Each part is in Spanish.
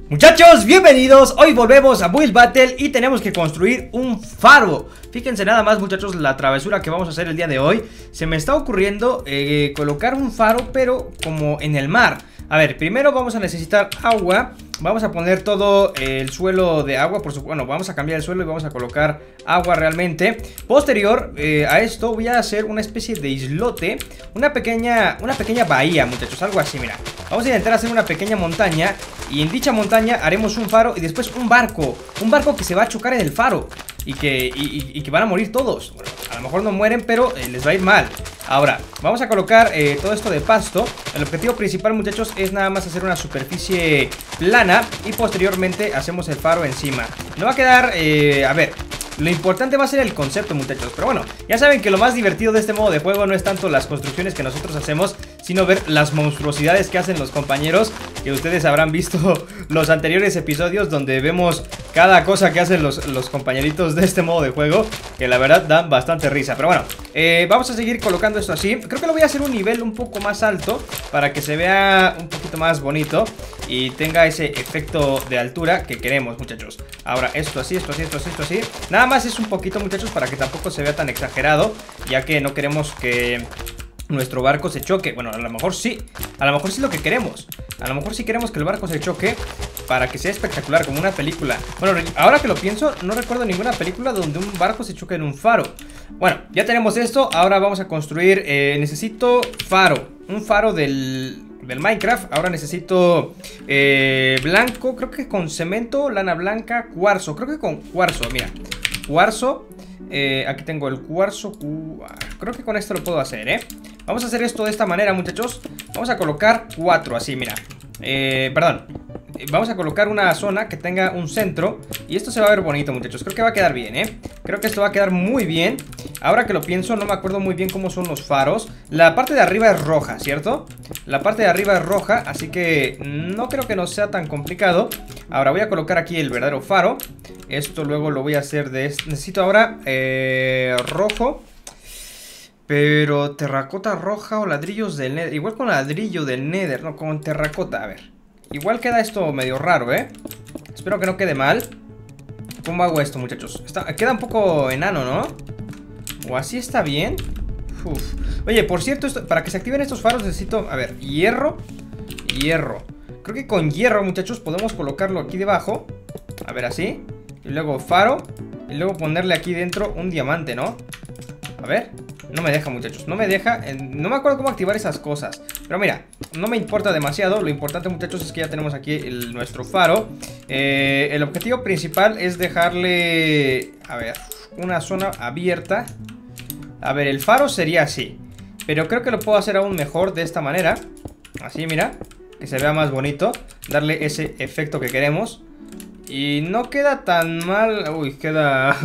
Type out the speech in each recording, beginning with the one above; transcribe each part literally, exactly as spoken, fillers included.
Muchachos, bienvenidos, hoy volvemos a Build Battle y tenemos que construir un faro. Fíjense nada más, muchachos, la travesura que vamos a hacer el día de hoy. Se me está ocurriendo eh, colocar un faro, pero como en el mar. A ver, primero vamos a necesitar agua. Vamos a poner todo el suelo de agua, por supuesto. Bueno, vamos a cambiar el suelo y vamos a colocar agua realmente. Posterior eh, a esto voy a hacer una especie de islote. Una pequeña, una pequeña bahía, muchachos, algo así, mira. Vamos a intentar hacer una pequeña montaña. Y en dicha montaña haremos un faro y después un barco. Un barco que se va a chocar en el faro y que, y, y, y que van a morir todos. Bueno, a lo mejor no mueren, pero eh, les va a ir mal. Ahora, vamos a colocar eh, todo esto de pasto. El objetivo principal, muchachos, es nada más hacer una superficie plana y posteriormente hacemos el faro encima. No va a quedar, eh, a ver, lo importante va a ser el concepto, muchachos. Pero bueno, ya saben que lo más divertido de este modo de juego no es tanto las construcciones que nosotros hacemos, sino ver las monstruosidades que hacen los compañeros. Que ustedes habrán visto los anteriores episodios donde vemos cada cosa que hacen los, los compañeritos de este modo de juego, que la verdad dan bastante risa. Pero bueno, eh, vamos a seguir colocando esto así. Creo que lo voy a hacer un nivel un poco más alto para que se vea un poquito más bonito y tenga ese efecto de altura que queremos, muchachos. Ahora esto así, esto así, esto así, esto así. Nada más es un poquito, muchachos, para que tampoco se vea tan exagerado, ya que no queremos que nuestro barco se choque. Bueno, a lo mejor sí, a lo mejor sí es lo que queremos. A lo mejor sí queremos que el barco se choque para que sea espectacular, como una película. Bueno, ahora que lo pienso, no recuerdo ninguna película donde un barco se choque en un faro. Bueno, ya tenemos esto, ahora vamos a construir, eh, necesito faro, un faro del... del Minecraft. Ahora necesito eh, blanco, creo que con cemento, lana blanca, cuarzo. Creo que con cuarzo, mira, cuarzo. eh, Aquí tengo el cuarzo. Creo que con esto lo puedo hacer, eh Vamos a hacer esto de esta manera, muchachos. Vamos a colocar cuatro, así, mira, eh, perdón, vamos a colocar una zona que tenga un centro. Y esto se va a ver bonito, muchachos. Creo que va a quedar bien, eh Creo que esto va a quedar muy bien. Ahora que lo pienso, no me acuerdo muy bien cómo son los faros. La parte de arriba es roja, ¿cierto? La parte de arriba es roja, así que no creo que nos sea tan complicado. Ahora voy a colocar aquí el verdadero faro. Esto luego lo voy a hacer de... Necesito ahora eh, rojo, pero terracota roja o ladrillos del nether. Igual con ladrillo del nether, no con terracota. A ver, igual queda esto medio raro, ¿eh? Espero que no quede mal. ¿Cómo hago esto, muchachos? Está, queda un poco enano, ¿no? ¿O así está bien? Uf. Oye, por cierto, esto, para que se activen estos faros necesito, a ver, hierro. Hierro. Creo que con hierro, muchachos, podemos colocarlo aquí debajo. A ver, así. Y luego faro. Y luego ponerle aquí dentro un diamante, ¿no? A ver. No me deja, muchachos, no me deja. No me acuerdo cómo activar esas cosas. Pero mira, no me importa demasiado. Lo importante, muchachos, es que ya tenemos aquí el, nuestro faro. eh, El objetivo principal es dejarle, a ver, una zona abierta. A ver, el faro sería así, pero creo que lo puedo hacer aún mejor de esta manera. Así, mira, que se vea más bonito. Darle ese efecto que queremos. Y no queda tan mal. Uy, queda...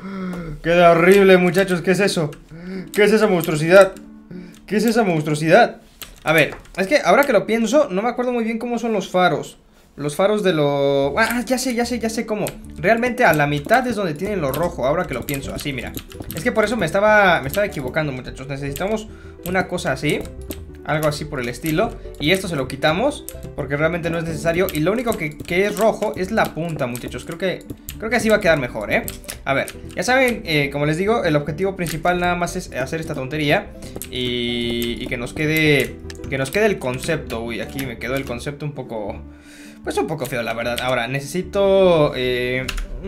queda horrible, muchachos, ¿qué es eso? ¿Qué es esa monstruosidad? ¿Qué es esa monstruosidad? A ver, es que ahora que lo pienso, no me acuerdo muy bien cómo son los faros. Los faros de lo... Ah, ya sé, ya sé, ya sé cómo. Realmente a la mitad es donde tienen lo rojo. Ahora que lo pienso, así, mira. Es que por eso me estaba, me estaba equivocando, muchachos. Necesitamos una cosa así, algo así por el estilo. Y esto se lo quitamos porque realmente no es necesario. Y lo único que, que es rojo es la punta, muchachos. Creo que, creo que así va a quedar mejor, ¿eh? A ver, ya saben, eh, como les digo, el objetivo principal nada más es hacer esta tontería. Y, y que nos quede... Que nos quede el concepto. Uy, aquí me quedó el concepto un poco... Pues un poco feo, la verdad. Ahora, necesito... Eh,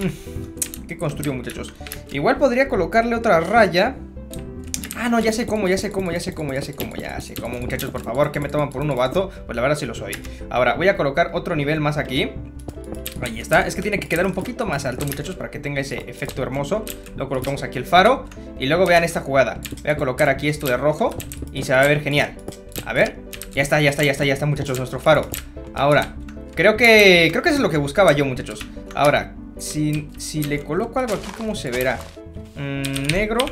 ¿Qué construyo, muchachos? Igual podría colocarle otra raya. Ah, no, ya sé cómo, ya sé cómo, ya sé cómo, ya sé cómo, ya sé cómo, muchachos, por favor, que me toman por un novato. Pues la verdad sí lo soy. Ahora, voy a colocar otro nivel más aquí. Ahí está, es que tiene que quedar un poquito más alto, muchachos, para que tenga ese efecto hermoso. Luego colocamos aquí el faro. Y luego vean esta jugada. Voy a colocar aquí esto de rojo y se va a ver genial. A ver, ya está, ya está, ya está, ya está, muchachos, nuestro faro. Ahora, creo que, creo que eso es lo que buscaba yo, muchachos. Ahora, si, si le coloco algo aquí, ¿cómo se verá? Mm, negro.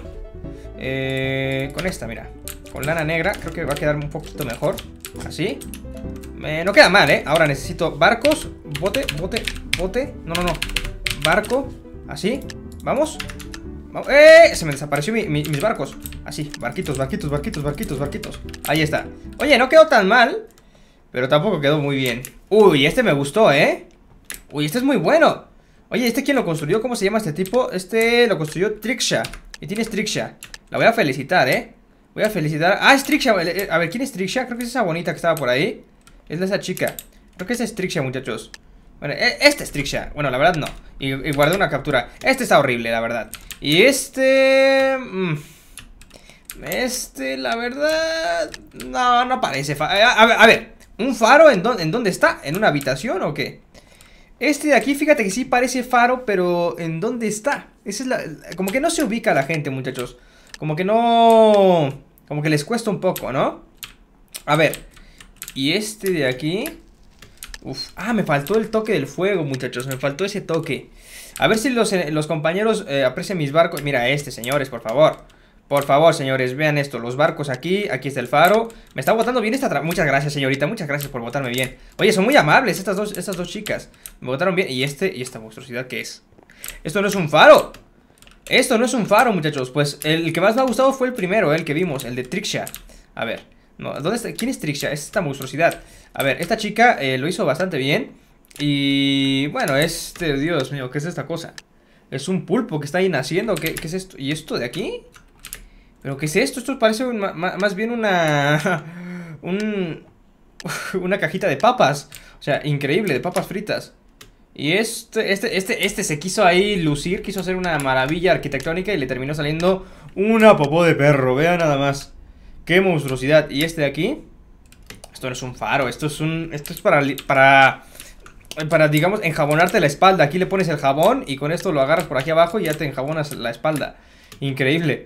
Eh, con esta, mira, con lana negra, creo que va a quedar un poquito mejor. Así, eh, no queda mal, eh. Ahora necesito barcos, bote, bote, bote. No, no, no, barco, así, vamos. ¡Eh! Se me desapareció mi, mi, mis barcos. Así, barquitos, barquitos, barquitos, barquitos, barquitos. Ahí está. Oye, no quedó tan mal, pero tampoco quedó muy bien. Uy, este me gustó, ¿eh? Uy, este es muy bueno. Oye, ¿este quién lo construyó? ¿Cómo se llama este tipo? Este lo construyó Trixia. Y tiene Trixia. La voy a felicitar, ¿eh? Voy a felicitar. Ah, es Trixia. A ver, ¿quién es Trixia? Creo que es esa bonita que estaba por ahí. Es de esa chica. Creo que esa es Trixia, muchachos. Bueno, este es Trixia. Bueno, la verdad no. Y, y guardé una captura. Este está horrible, la verdad. Y este... Mmm, este, la verdad... No, no parece... Fa a, a, ver, a ver. ¿Un faro en, dónde, en dónde está? ¿En una habitación o qué? Este de aquí, fíjate que sí parece faro, pero ¿en dónde está? Esa es la... Como que no se ubica la gente, muchachos. Como que no... Como que les cuesta un poco, ¿no? A ver. Y este de aquí... Uf. Ah, me faltó el toque del fuego, muchachos. Me faltó ese toque. A ver si los, los compañeros eh, aprecian mis barcos. Mira este, señores, por favor. Por favor, señores, vean esto. Los barcos aquí, aquí está el faro. Me está botando bien esta... Muchas gracias, señorita, muchas gracias por botarme bien. Oye, son muy amables estas dos, estas dos chicas. Me botaron bien. Y este, y esta monstruosidad, ¿qué es? Esto no es un faro. Esto no es un faro, muchachos. Pues el que más me ha gustado fue el primero, el que vimos, el de Trixia. A ver, no, ¿dónde está? ¿Quién es Trixia? Es esta monstruosidad. A ver, esta chica eh, lo hizo bastante bien. Y bueno, este, Dios mío, ¿qué es esta cosa? Es un pulpo que está ahí naciendo. ¿Qué, qué es esto? ¿Y esto de aquí? ¿Pero qué es esto? Esto parece un, más bien una... un, una cajita de papas. O sea, increíble, de papas fritas. Y este, este, este, este se quiso ahí lucir. Quiso hacer una maravilla arquitectónica y le terminó saliendo una popó de perro. Vean nada más. Qué monstruosidad. Y este de aquí... Esto no es un faro, esto es un... Esto es para... Para... Para, digamos, enjabonarte la espalda. Aquí le pones el jabón y con esto lo agarras por aquí abajo y ya te enjabonas la espalda. Increíble.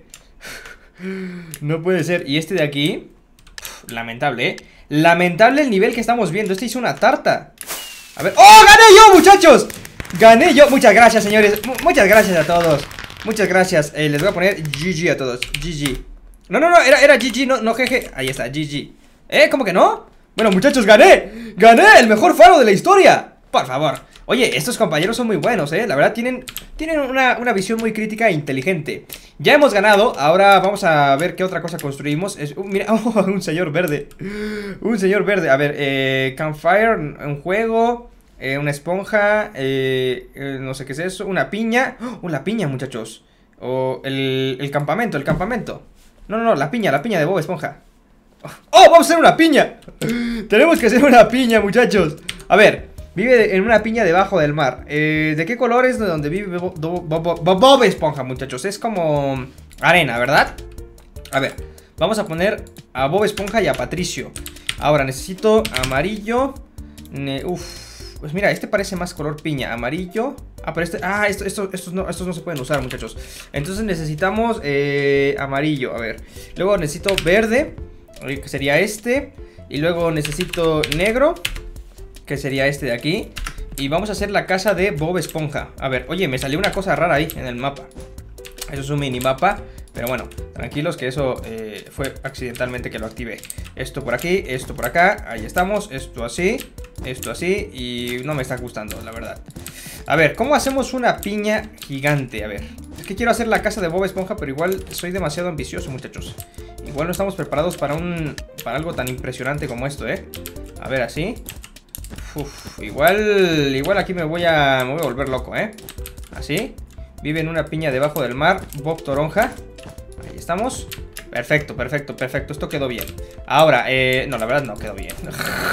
No puede ser. Y este de aquí, lamentable, ¿eh? Lamentable el nivel que estamos viendo. Este hizo una tarta. A ver. ¡Oh! ¡Gané yo, muchachos! Gané yo. Muchas gracias, señores. M Muchas gracias a todos. Muchas gracias. Eh, les voy a poner G G a todos. G G. No, no, no. Era, era G G, no, no G G. Ahí está, G G. ¿Eh? ¿Cómo que no? Bueno, muchachos, gané. Gané el mejor faro de la historia. Por favor. Oye, estos compañeros son muy buenos, ¿eh? La verdad tienen, tienen una, una visión muy crítica e inteligente. Ya hemos ganado, ahora vamos a ver qué otra cosa construimos. Es, uh, mira, oh, un señor verde. Un señor verde, a ver, eh, campfire, un juego, eh, una esponja, eh, eh, no sé qué es eso, una piña. Oh, una piña, muchachos. O el, el campamento, el campamento. No, no, no, la piña, la piña de Bob Esponja. ¡Oh, vamos a hacer una piña! Tenemos que hacer una piña, muchachos. A ver. Vive en una piña debajo del mar. eh, ¿De qué color es de donde vive Bob, Bob, Bob, Bob Esponja, muchachos? Es como arena, ¿verdad? A ver, vamos a poner a Bob Esponja y a Patricio. Ahora necesito amarillo. Ne Uf, pues mira, este parece más color piña. Amarillo. Ah, pero este... Ah, esto, esto, estos, no, estos no se pueden usar, muchachos. Entonces necesitamos eh, amarillo, a ver. Luego necesito verde, que sería este. Y luego necesito negro, que sería este de aquí. Y vamos a hacer la casa de Bob Esponja. A ver, oye, me salió una cosa rara ahí en el mapa. Eso es un minimapa, pero bueno, tranquilos que eso eh, fue accidentalmente que lo activé. Esto por aquí, esto por acá, ahí estamos. Esto así, esto así. Y no me está gustando, la verdad. A ver, ¿cómo hacemos una piña gigante? A ver, es que quiero hacer la casa de Bob Esponja, pero igual soy demasiado ambicioso, muchachos. Igual no estamos preparados para un... para algo tan impresionante como esto, ¿eh? A ver, así. Uf, igual, igual aquí me voy a, me voy a volver loco, ¿eh? Así. Vive en una piña debajo del mar, Bob Toronja. Ahí estamos. Perfecto, perfecto, perfecto. Esto quedó bien. Ahora, eh... no, la verdad no quedó bien.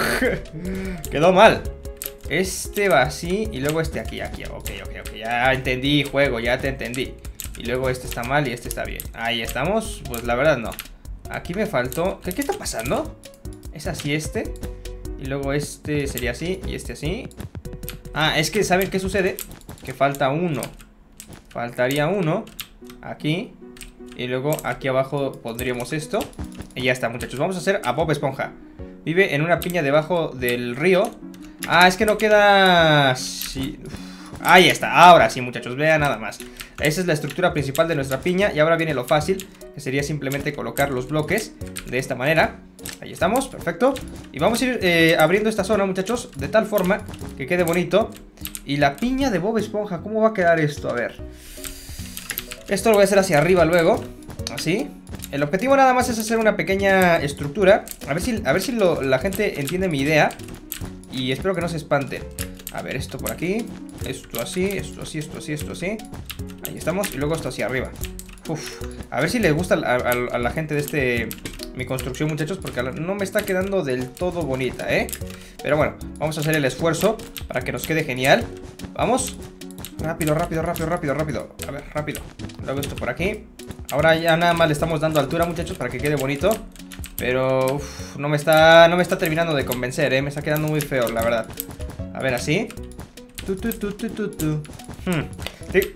Quedó mal. Este va así y luego este aquí, aquí. Ok, ok, ok. Ya entendí, juego, ya te entendí. Y luego este está mal y este está bien. Ahí estamos. Pues la verdad no. Aquí me faltó... ¿Qué, qué está pasando? Es así este. Y luego este sería así y este así. Ah, es que ¿saben qué sucede? Que falta uno. Faltaría uno aquí. Y luego aquí abajo pondríamos esto. Y ya está, muchachos, vamos a hacer a Bob Esponja. Vive en una piña debajo del río. Ah, es que no queda... Sí. Ahí está, ahora sí, muchachos, vean nada más. Esa es la estructura principal de nuestra piña. Y ahora viene lo fácil, que sería simplemente colocar los bloques de esta manera. Ahí estamos, perfecto. Y vamos a ir eh, abriendo esta zona, muchachos, de tal forma que quede bonito. Y la piña de Bob Esponja, ¿cómo va a quedar esto? A ver. Esto lo voy a hacer hacia arriba luego. Así. El objetivo nada más es hacer una pequeña estructura. A ver si, a ver si lo, la gente entiende mi idea. Y espero que no se espante. A ver, esto por aquí. Esto así, esto así, esto así, esto así. Ahí estamos. Y luego esto hacia arriba. Uf. A ver si les gusta a, a, a la gente de este... mi construcción, muchachos, porque no me está quedando del todo bonita, ¿eh? Pero bueno, vamos a hacer el esfuerzo para que nos quede genial. Vamos. Rápido, rápido, rápido, rápido, rápido. A ver, rápido. Luego esto por aquí. Ahora ya nada más le estamos dando altura, muchachos, para que quede bonito. Pero uf, no me está, no me está terminando de convencer, ¿eh? Me está quedando muy feo, la verdad. A ver, así. Tu, tu, tu, tu, tu, tu. Hmm. Sí.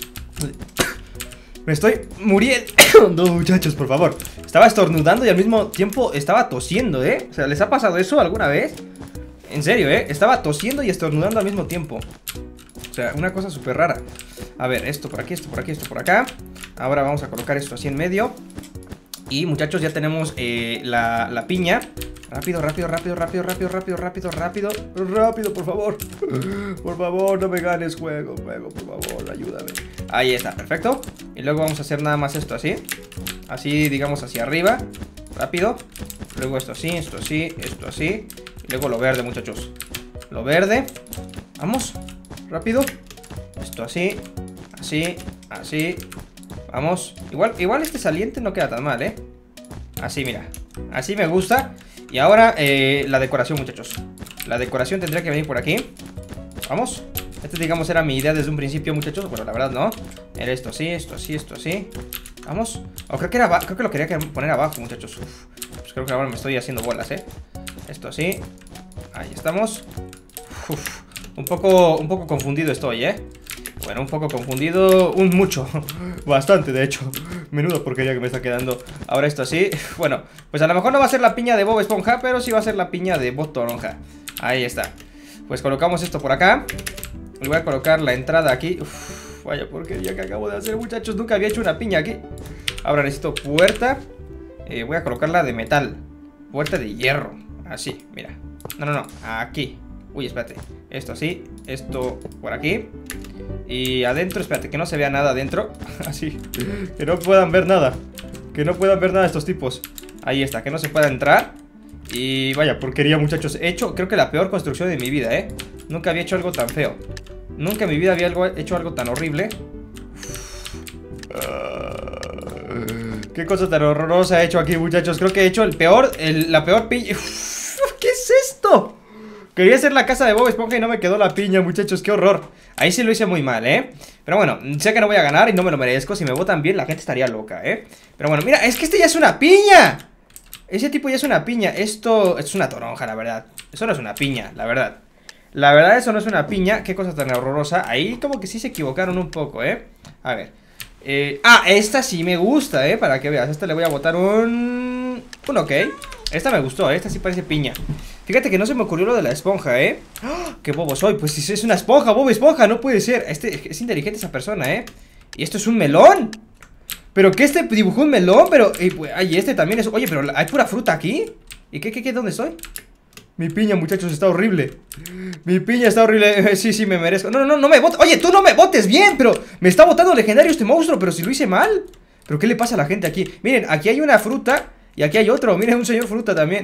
Me estoy muriendo, muchachos, por favor. Estaba estornudando y al mismo tiempo estaba tosiendo, ¿eh? O sea, ¿les ha pasado eso alguna vez? En serio, ¿eh? Estaba tosiendo y estornudando al mismo tiempo. O sea, una cosa súper rara. A ver, esto por aquí, esto por aquí, esto por acá. Ahora vamos a colocar esto así en medio. Y muchachos, ya tenemos eh, la, la piña. Rápido, rápido, rápido, rápido, rápido, rápido, rápido, rápido. Rápido, por favor. Por favor, no me ganes, juego, juego, por favor, ayúdame. Ahí está, perfecto. Y luego vamos a hacer nada más esto así. Así, digamos, hacia arriba. Rápido. Luego esto así, esto así, esto así. Y luego lo verde, muchachos. Lo verde. Vamos. Rápido. Esto así. Así. Así. Vamos. Igual, igual este saliente no queda tan mal, ¿eh? Así, mira. Así me gusta. Y ahora eh, la decoración, muchachos. La decoración tendría que venir por aquí. Vamos. Este, digamos, era mi idea desde un principio, muchachos. Bueno, la verdad no. Era esto así, esto así, esto así. Vamos. O creo que era creo que lo quería poner abajo, muchachos. Uf. Pues creo que ahora me estoy haciendo bolas, ¿eh? Esto así. Ahí estamos. Uf. Un poco, un poco confundido estoy, ¿eh? Bueno, un poco confundido. Un mucho. Bastante, de hecho. Menuda porquería que me está quedando. Ahora esto así. Bueno, pues a lo mejor no va a ser la piña de Bob Esponja, pero sí va a ser la piña de Bob Toronja. Ahí está. Pues colocamos esto por acá. Y voy a colocar la entrada aquí. Uf, vaya porquería que acabo de hacer, muchachos. Nunca había hecho una piña aquí. Ahora necesito puerta. eh, Voy a colocarla de metal. Puerta de hierro. Así, mira. No, no, no, aquí. Uy, espérate. Esto así, esto por aquí. Y adentro, espérate, que no se vea nada adentro. Así, que no puedan ver nada. Que no puedan ver nada estos tipos. Ahí está, que no se pueda entrar. Y vaya porquería, muchachos. He hecho, creo que la peor construcción de mi vida, ¿eh? Nunca había hecho algo tan feo. Nunca en mi vida había algo, hecho algo tan horrible. Qué cosa tan horrorosa he hecho aquí, muchachos. Creo que he hecho el peor, el, la peor piña. ¿Qué es esto? Quería hacer la casa de Bob Esponja y no me quedó la piña, muchachos, qué horror. Ahí sí lo hice muy mal, ¿eh? Pero bueno, sé que no voy a ganar y no me lo merezco. Si me votan bien, la gente estaría loca, ¿eh? Pero bueno, mira, es que este ya es una piña. Ese tipo ya es una piña. Esto, esto es una toronja, la verdad. Eso no es una piña, la verdad. La verdad, eso no es una piña. Qué cosa tan horrorosa. Ahí como que sí se equivocaron un poco, ¿eh? A ver eh, Ah, esta sí me gusta, ¿eh? Para que veas, a esta le voy a botar un... Un ok. Esta me gustó, ¿eh? Esta sí parece piña. Fíjate que no se me ocurrió lo de la esponja, ¿eh? ¡Oh! ¡Qué bobo soy! Pues si es una esponja, Bob Esponja, no puede ser. Este, es inteligente esa persona, ¿eh? Y esto es un melón. ¿Pero qué? Este dibujó un melón, pero... Y pues, ay, este también es... Oye, pero ¿hay pura fruta aquí? ¿Y qué, qué, qué? ¿Dónde estoy? Mi piña, muchachos, está horrible. Mi piña está horrible. Sí, sí, me merezco. No, no, no, no me votes. Oye, tú no me votes bien, pero... Me está botando legendario este monstruo, pero si lo hice mal. ¿Pero qué le pasa a la gente aquí? Miren, aquí hay una fruta... Y aquí hay otro, miren, un señor fruta también.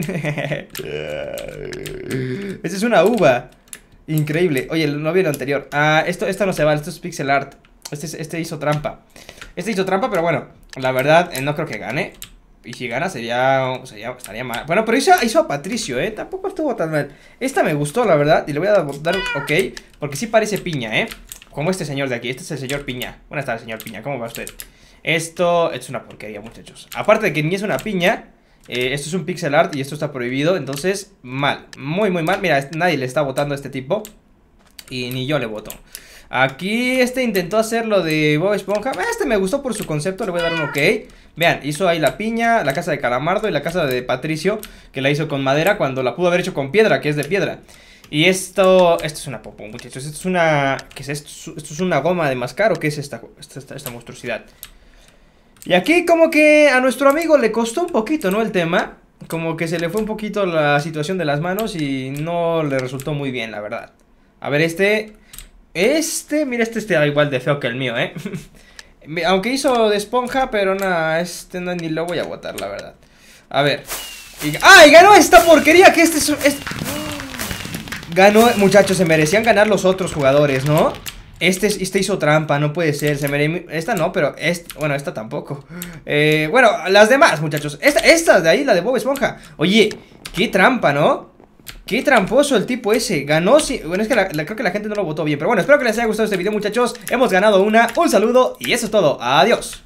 Esta es una uva. Increíble. Oye, no vi el anterior. Ah, esto, esto no se vale, esto es pixel art. Este, este hizo trampa. Este hizo trampa, pero bueno, la verdad, eh, no creo que gane. Y si gana sería, sería estaría mal. Bueno, pero hizo, hizo a Patricio, eh. Tampoco estuvo tan mal. Esta me gustó, la verdad. Y le voy a dar ok, porque sí parece piña, eh. Como este señor de aquí. Este es el señor Piña. Buenas tardes, señor Piña, ¿cómo va usted? Esto es una porquería, muchachos. Aparte de que ni es una piña, eh, esto es un pixel art y esto está prohibido. Entonces, mal, muy muy mal. Mira, nadie le está votando a este tipo. Y ni yo le voto. Aquí este intentó hacer lo de Bob Esponja. Este me gustó por su concepto, le voy a dar un ok. Vean, hizo ahí la piña, la casa de Calamardo y la casa de Patricio, que la hizo con madera cuando la pudo haber hecho con piedra, que es de piedra. Y esto, esto es una popó, muchachos. Esto es una, ¿qué es esto? ¿Esto es una goma de mascar o qué es esta, esta, esta, esta monstruosidad? Y aquí como que a nuestro amigo le costó un poquito, ¿no? El tema. Como que se le fue un poquito la situación de las manos y no le resultó muy bien, la verdad. A ver, este... Este, mira, este está igual de feo que el mío, ¿eh? Aunque hizo de esponja, pero nada, este no, ni lo voy a botar, la verdad. A ver. Y... ¡Ay, ganó esta porquería! Que este es... Este... Ganó, muchachos, se merecían ganar los otros jugadores, ¿no? Este, este hizo trampa, no puede ser. Se mere... Esta no, pero esta, bueno, esta tampoco. eh, Bueno, las demás, muchachos. Esta, esta de ahí, la de Bob Esponja. Oye, qué trampa, ¿no? Qué tramposo el tipo ese. Ganó, si... bueno, es que la, la, creo que la gente no lo votó bien. Pero bueno, espero que les haya gustado este video, muchachos. Hemos ganado una, un saludo y eso es todo, adiós.